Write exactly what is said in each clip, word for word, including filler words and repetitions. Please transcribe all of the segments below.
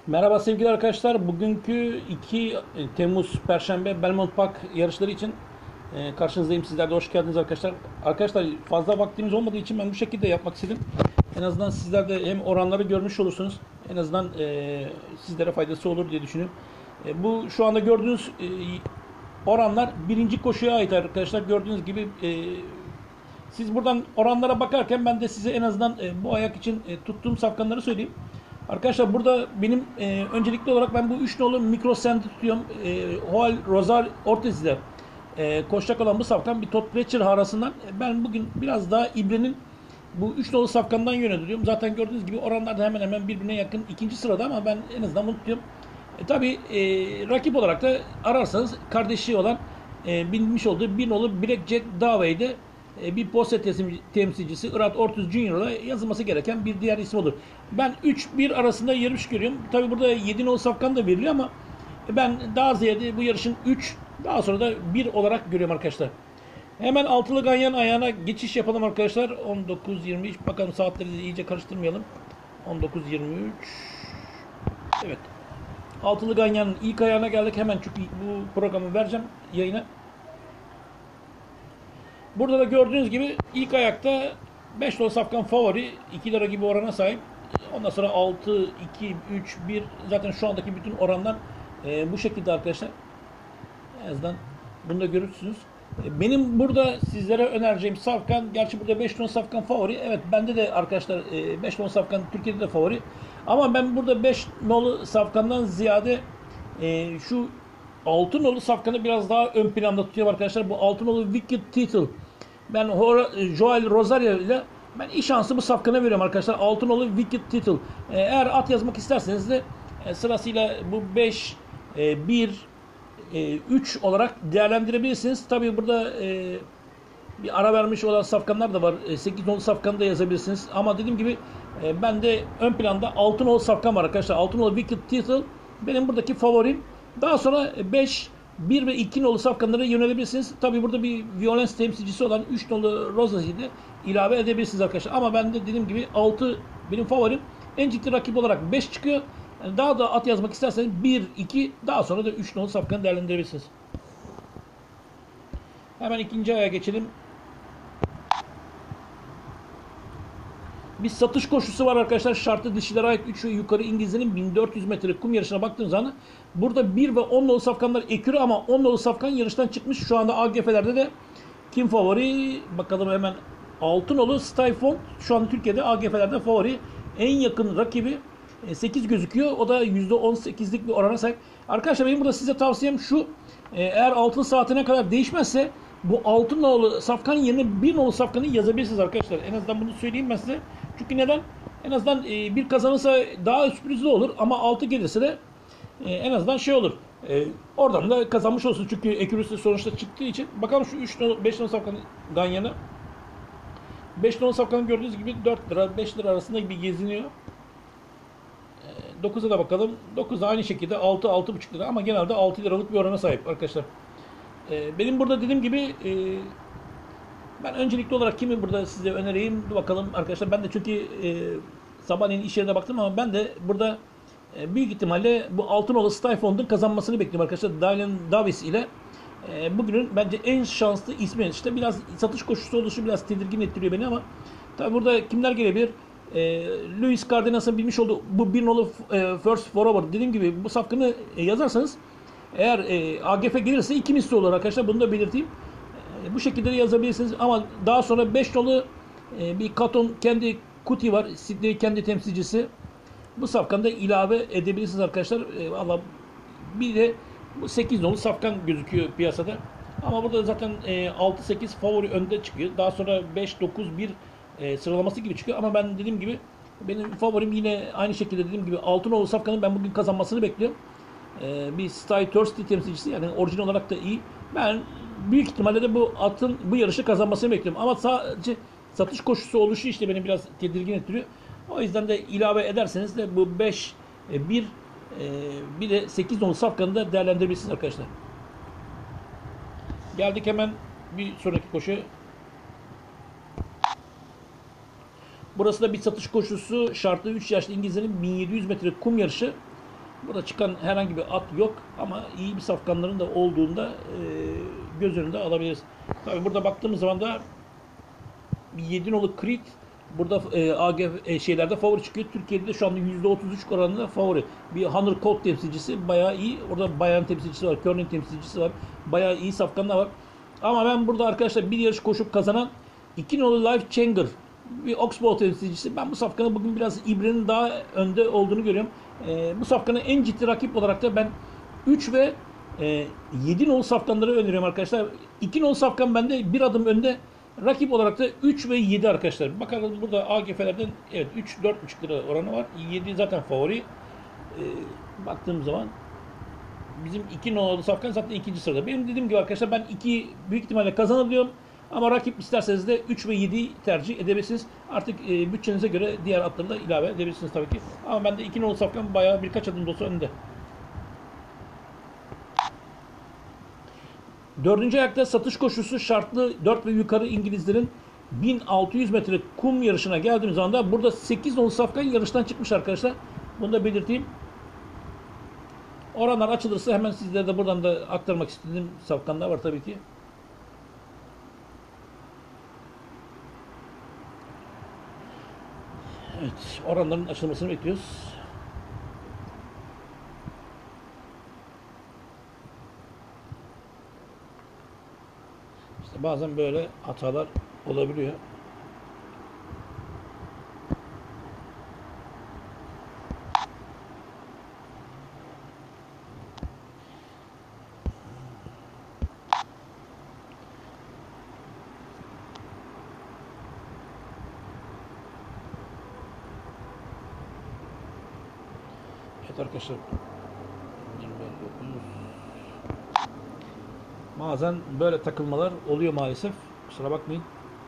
Merhaba sevgili arkadaşlar. Bugünkü iki Temmuz Perşembe Belmont Park yarışları için e, karşınızdayım. Sizler de hoş geldiniz arkadaşlar. Arkadaşlar fazla vaktimiz olmadığı için ben bu şekilde yapmak istedim. En azından sizler de hem oranları görmüş olursunuz. En azından e, sizlere faydası olur diye düşünüyorum. E, bu şu anda gördüğünüz e, oranlar birinci koşuya ait arkadaşlar. Gördüğünüz gibi e, siz buradan oranlara bakarken ben de size en azından e, bu ayak için e, tuttuğum safkanları söyleyeyim. Arkadaşlar burada benim e, öncelikli olarak ben bu üç nolu Mikro Send tutuyorum. E, Joel Rosar Ortiz ile e, koşacak olan bu safkan bir Todd Pletcher arasından e, ben bugün biraz daha İbre'nin bu üç nolu safkandan yöneliyorum. Zaten gördüğünüz gibi oranlar da hemen hemen birbirine yakın ikinci sırada ama ben en azından bunu tutuyorum. E, tabii e, rakip olarak da ararsanız kardeşi olan e, bilmiş olduğu bir nolu Blackjack Davey'de e, bir posta temsilcisi Irat Ortiz Junior'la yazılması gereken bir diğer isim olur. Ben üç bir arasında yarış görüyorum. Tabii burada yedi nolu safkan da veriliyor ama ben daha ziyade bu yarışın üç daha sonra da bir olarak görüyorum arkadaşlar. Hemen altılı ganyan ayağına geçiş yapalım arkadaşlar. on dokuz yirmi üç bakalım saatleri de iyice karıştırmayalım. on dokuz yirmi üç. Evet. Altılı ganyanın ilk ayağına geldik. Hemen çünkü bu programı vereceğim yayına. Burada da gördüğünüz gibi ilk ayakta beş nolu safkan favori. iki lira gibi orana sahip. Ondan sonra altı, iki, üç, bir zaten şu andaki bütün oranlar e, bu şekilde arkadaşlar. En azından bunu da görürsünüz. E, benim burada sizlere önereceğim safkan, gerçi burada beş nolu safkan favori. Evet bende de arkadaşlar e, beş nolu safkan Türkiye'de de favori. Ama ben burada beş nolu safkandan ziyade e, şu altı nolu safkanı biraz daha ön planda tutuyorum arkadaşlar. Bu altı nolu Wicked Title. Ben Joel Rosario ile ben iyi şansı bu safkana veriyorum arkadaşlar. altı nolu Wicked Title. Eğer at yazmak isterseniz de sırasıyla bu beş, bir, üç olarak değerlendirebilirsiniz. Tabi burada e, bir ara vermiş olan safkanlar da var. sekiz nolu safkanı da yazabilirsiniz. Ama dediğim gibi e, ben de ön planda altı nolu safkan var arkadaşlar. altı nolu Wicked Title benim buradaki favorim. Daha sonra beş, bir ve iki nolu safkanlara yönelebilirsiniz. Tabi burada bir violence temsilcisi olan üç nolu Rosa'yı da ilave edebilirsiniz arkadaşlar. Ama ben de dediğim gibi altı benim favorim. En ciddi rakip olarak beş çıkıyor. Yani daha da at yazmak isterseniz bir, iki daha sonra da üç nolu safkanı değerlendirebilirsiniz. Hemen ikinci aya geçelim. Bir satış koşusu var arkadaşlar. Şartlı dişilere ait üç ve yukarı İngilizlerin bin dört yüz metre kum yarışına baktığınız zaman burada bir ve on nolu safkanlar ekürü ama on nolu safkan yarıştan çıkmış. Şu anda A G F'lerde de kim favori? Bakalım hemen altı nolu Skyfond şu anda Türkiye'de A G F'lerde favori. En yakın rakibi sekiz gözüküyor. O da yüzde on sekizlik bir orana sahip. Arkadaşlar benim burada size tavsiyem şu. Eğer altın saatine kadar değişmezse bu altı nolu safkan yerine bir nolu safkanı yazabilirsiniz arkadaşlar. En azından bunu söyleyeyim ben size. Çünkü neden? En azından e, bir kazanırsa daha sürprizli olur ama altı gelirse de e, en azından şey olur. E, oradan da kazanmış olsun. Çünkü ekürüsü sonuçta çıktığı için. Bakalım şu üç nolu, beş nolu safkanın ganyanı. beş nolu safkanın gördüğünüz gibi dört lira beş lira arasında bir geziniyor. dokuza da bakalım. dokuz da aynı şekilde altı altı buçuk lira ama genelde altı liralık bir orana sahip arkadaşlar. E, benim burada dediğim gibi e, ben öncelikli olarak kimi burada size önereyim bakalım arkadaşlar. Ben de çünkü e, sabahleyin iş yerine baktım ama ben de burada e, büyük ihtimalle bu altın nolu Skyfond'un kazanmasını bekliyorum arkadaşlar. Dylan Davis ile e, bugünün bence en şanslı ismi. İşte biraz satış koşusu oluşu biraz tedirgin ettiriyor beni ama tabi burada kimler gelebilir? E, Luis Cardenas'ın bilmiş olduğu bu bir nolu e, First Forever dediğim gibi bu safkanı e, yazarsanız eğer e, A G F gelirse iki misli olur arkadaşlar. Bunu da belirteyim. Bu şekilde de yazabilirsiniz ama daha sonra beş nolu e, bir Katon kendi Kuti var. Sydney kendi temsilcisi. Bu safkanı da ilave edebilirsiniz arkadaşlar. E, Valla bir de bu sekiz nolu safkan gözüküyor piyasada. Ama burada zaten e, altı sekiz favori önde çıkıyor. Daha sonra beş dokuz bir e, sıralaması gibi çıkıyor. Ama ben dediğim gibi benim favorim yine aynı şekilde dediğim gibi altı nolu safkanın ben bugün kazanmasını bekliyorum. E, bir Stay Thirsty temsilcisi yani orijinal olarak da iyi. Ben büyük ihtimalle de bu atın bu yarışı kazanmasını bekliyorum. Ama sadece satış koşusu oluşu işte beni biraz tedirgin ettiriyor. O yüzden de ilave ederseniz de bu beş, bir, bir de sekiz nolu safkanı da değerlendirebilirsiniz arkadaşlar. Geldik hemen bir sonraki koşu. Burası da bir satış koşusu. Şartlı üç yaşlı İngilizlerin bin yedi yüz metre kum yarışı. Burada çıkan herhangi bir at yok ama iyi bir safkanların da olduğunda e, göz önünde alabiliriz. Tabi burada baktığımız zaman da yedi nolu Creed burada e, A G F e, şeylerde favori çıkıyor. Türkiye'de de şu anda yüzde otuz üç oranında favori. Bir Hunter Colt temsilcisi bayağı iyi. Orada bayan temsilcisi var, curling temsilcisi var. Bayağı iyi safkanlar var. Ama ben burada arkadaşlar bir yarış koşup kazanan iki nolu Life Changer bir Oxbow temsilcisi. Ben bu safkanı bugün biraz İbre'nin daha önde olduğunu görüyorum. E, bu safkanı en ciddi rakip olarak da ben üç ve e, yedi nolu safkanları öneriyorum arkadaşlar. iki nolu safkan bende bir adım önde. Rakip olarak da üç ve yedi arkadaşlar. Bakalım burada A G F'lerden evet üç dört buçuk lira oranı var. yedi zaten favori. E, baktığım zaman bizim iki nolu safkan zaten ikinci sırada. Benim dediğim gibi arkadaşlar ben iki büyük ihtimalle kazanır diyorum. Ama rakip isterseniz de üç ve yediyi tercih edebilirsiniz. Artık e, bütçenize göre diğer atları da ilave edebilirsiniz tabii ki. Ama ben de iki nolu safkan bayağı birkaç adım da olsa önde. Dördüncü ayakta satış koşusu şartlı dört ve yukarı İngilizlerin bin altı yüz metre kum yarışına geldiğimiz anda burada sekiz nolu safkan yarıştan çıkmış arkadaşlar. Bunu da belirteyim. Oranlar açılırsa hemen sizlere de buradan da aktarmak istediğim safkanlar var tabii ki. Evet, oranların açılmasını bekliyoruz. İşte bazen böyle hatalar olabiliyor. Evet arkadaşlar. Bazen böyle takılmalar oluyor maalesef. Kusura bakmayın.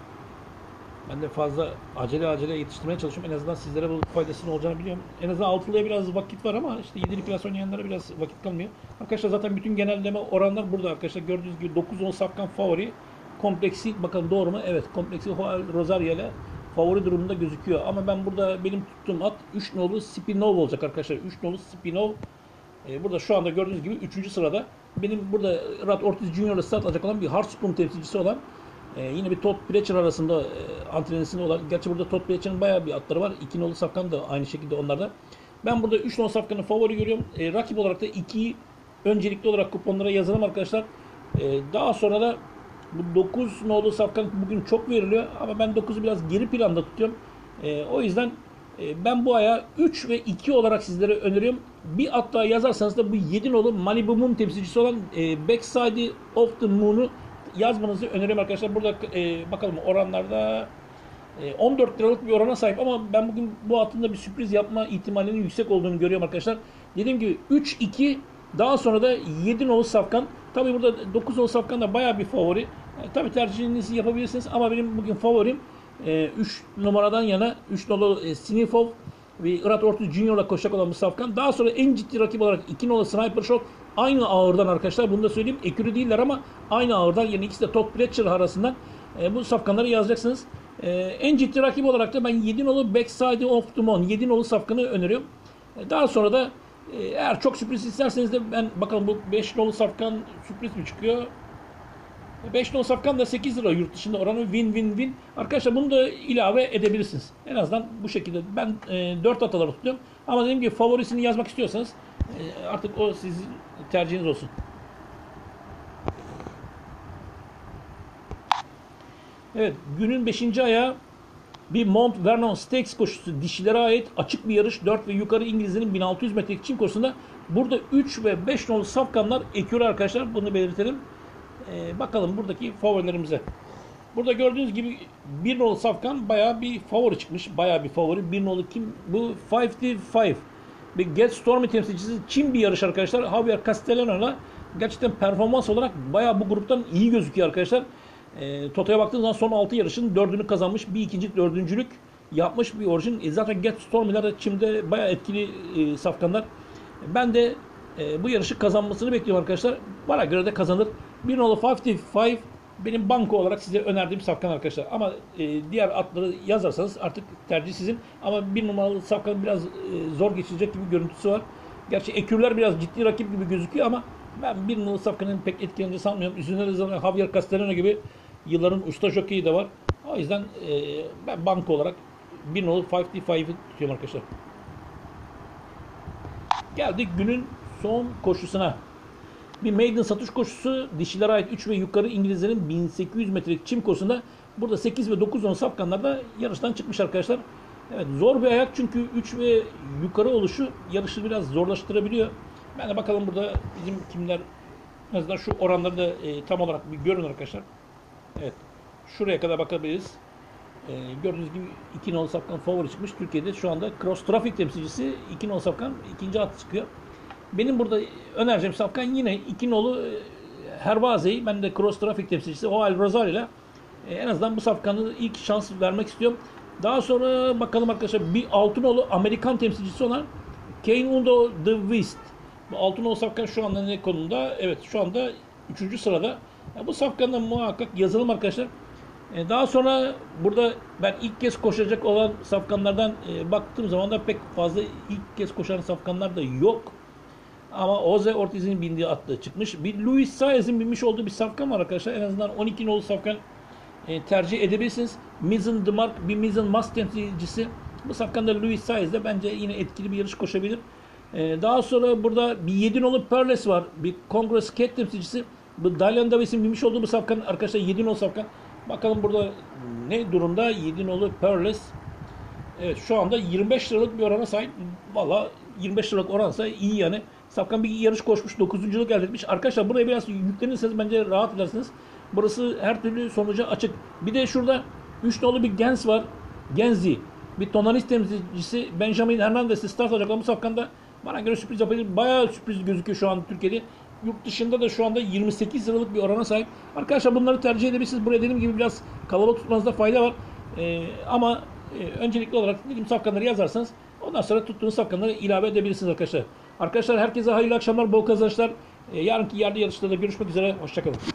Ben de fazla acele acele yetiştirmeye çalışıyorum. En azından sizlere bu faydasının olacağını biliyorum. En azından altılıya biraz vakit var ama işte yedili klas oynayanlara biraz vakit kalmıyor. Arkadaşlar zaten bütün genelleme oranlar burada arkadaşlar. Gördüğünüz gibi dokuz on safkan favori. Kompleksi bakalım doğru mu? Evet. Kompleksi Rosario ile favori durumunda gözüküyor. Ama ben burada benim tuttuğum at üç nolu Spinov olacak arkadaşlar. üç nolu Spinov. Ee, burada şu anda gördüğünüz gibi üçüncü sırada. Benim burada Rad Ortiz Junior'la start alacak olan bir Hearthstone temsilcisi olan Ee, yine bir Todd Pletcher arasında e, antrenörü olan. Gerçi burada Todd Pletcher'ın bayağı bir atları var. iki nolu safkan da aynı şekilde onlarda. Ben burada üç nolu safkanı favori görüyorum. E, rakip olarak da ikiyi öncelikli olarak kuponlara yazalım arkadaşlar. E, daha sonra da bu dokuz nolu safkan bugün çok veriliyor. Ama ben dokuzu biraz geri planda tutuyorum. E, o yüzden e, ben bu aya üç ve iki olarak sizlere öneriyorum. Bir at daha yazarsanız da bu yedi nolu Malibu Moon temsilcisi olan e, Backside of the Moon'u yazmanızı öneriyorum arkadaşlar. Burada e, bakalım oranlarda e, on dört liralık bir orana sahip ama ben bugün bu atında bir sürpriz yapma ihtimalinin yüksek olduğunu görüyorum arkadaşlar. Dediğim gibi üç iki daha sonra da yedi nolu safkan. Tabi burada dokuz nolu safkan da bayağı bir favori. E, tabi tercihinizi yapabilirsiniz ama benim bugün favorim e, üç numaradan yana üç nolu e, Sinifov ve Rad Ortiz Junior'la koşacak olan bu safkan. Daha sonra en ciddi rakip olarak iki nolu Sniper Shot aynı ağırdan arkadaşlar. Bunu da söyleyeyim. Ekürü değiller ama aynı ağırdan. Yani ikisi de Todd Pletcher arasından e, bu safkanları yazacaksınız. E, en ciddi rakip olarak da ben yedi nolu Backside of the Moon yedi nolu safkanı öneriyorum. E, daha sonra da e, eğer çok sürpriz isterseniz de ben bakalım bu beş nolu safkan sürpriz mi çıkıyor? beş nolu safkan da sekiz lira yurt dışında oranı win win win. Arkadaşlar bunu da ilave edebilirsiniz. En azından bu şekilde. Ben e, dört ataları tutuyorum. Ama dediğim gibi favorisini yazmak istiyorsanız e, artık o sizin tercihiniz olsun. Evet, günün beşinci ayağı bir Mount Vernon Stakes koşusu. Dişilere ait açık bir yarış. dört ve yukarı İngilizlerin bin altı yüz metrelik çim koşusunda. Burada üç ve beş nolu safkanlar ekürü arkadaşlar. Bunu belirtelim. Ee, bakalım buradaki favorilerimize. Burada gördüğünüz gibi bir nolu safkan bayağı bir favori çıkmış. Bayağı bir favori. bir nolu kim? Bu beş beş. Bir Get Stormy temsilcisi Çin bir yarış arkadaşlar. Javier Castellano'la gerçekten performans olarak bayağı bu gruptan iyi gözüküyor arkadaşlar. E, Toto'ya baktığınız zaman son altı yarışın dördünü kazanmış. Bir ikincilik, dördüncülük yapmış bir orijin. E, zaten Get Stormy'ler de Çin'de bayağı etkili e, safkanlar. Ben de e, bu yarışı kazanmasını bekliyorum arkadaşlar. Bana göre de kazanır. bir nolu beş beş benim banko olarak size önerdiğim safkan arkadaşlar. Ama e, diğer atları yazarsanız artık tercih sizin. Ama bir numaralı safkan biraz e, zor geçirecek gibi görüntüsü var. Gerçi ekürler biraz ciddi rakip gibi gözüküyor ama ben bir numaralı safkanın pek etkileneceğini sanmıyorum. Üzerinde de zaten Javier Castellano gibi yılların usta jokeyi de var. O yüzden e, ben banko olarak bir numaralı beş beşi tutuyorum arkadaşlar. Geldik günün son koşusuna. Bir maiden satış koşusu, dişilere ait üç ve yukarı İngilizlerin bin sekiz yüz metrelik çim koşusunda burada sekiz ve dokuz on safkanlarda yarıştan çıkmış arkadaşlar. Evet, zor bir ayak çünkü üç ve yukarı oluşu yarışı biraz zorlaştırabiliyor. Ben de bakalım burada bizim kimler, en azından şu oranları da e, tam olarak bir görün arkadaşlar. Evet, şuraya kadar bakabiliriz. E, gördüğünüz gibi iki nolu safkan favori çıkmış. Türkiye'de şu anda Cross Traffic temsilcisi iki nolu safkan ikinci at çıkıyor. Benim burada önereceğim safkan yine iki nolu Hervaze'yi, ben de Cross Traffic temsilcisi Oal Rosario ile en azından bu safkanı ilk şans vermek istiyorum. Daha sonra bakalım arkadaşlar, bir altı nolu Amerikan temsilcisi olan Kane Undo The West. Bu altı nolu safkan şu anda ne konumda? Evet, şu anda üçüncü sırada. Ya bu safkanla muhakkak yazalım arkadaşlar. Daha sonra burada ben ilk kez koşacak olan safkanlardan baktığım zaman da pek fazla ilk kez koşan safkanlar da yok. Ama Jose Ortiz'in bindiği atla çıkmış. Bir Luis Saez'in binmiş olduğu bir safkan var arkadaşlar. En azından on iki nolu safkan e, tercih edebilirsiniz. Mizzen Demark bir Mizzen Mas temsilcisi. Bu safkanda Luis Saez de bence yine etkili bir yarış koşabilir. E, daha sonra burada bir yedi nolu Perles var. Bir Congress Cat temsilcisi. Bu Dylan Davis'in binmiş olduğu bu safkan arkadaşlar, yedi nolu safkan. Bakalım burada ne durumda yedi nolu Perles. Evet, şu anda yirmi beş liralık bir orana sahip. Valla yirmi beş liralık oransa iyi yani. Safkan bir yarış koşmuş, dokuzunculuk elde etmiş. Arkadaşlar buraya biraz yüklenirseniz bence rahat edersiniz. Burası her türlü sonuca açık. Bir de şurada üç nolu bir Gens var. Genzi. Bir Tonalist temsilcisi Benjamin Hernandez'i start alacak ama bu safkanda bana göre sürpriz yapabilir. Bayağı sürpriz gözüküyor şu an Türkiye'de. Yurt dışında da şu anda yirmi sekiz liralık bir orana sahip. Arkadaşlar bunları tercih edebilirsiniz. Buraya dediğim gibi biraz kalabalık tutmanızda fayda var. Ee, ama e, öncelikli olarak dediğim safkanları yazarsanız ondan sonra tuttuğunuz safkanları ilave edebilirsiniz arkadaşlar. Arkadaşlar herkese hayırlı akşamlar, bol kazançlar. Ee, yarınki yerli yarışlarda görüşmek üzere. Hoşçakalın.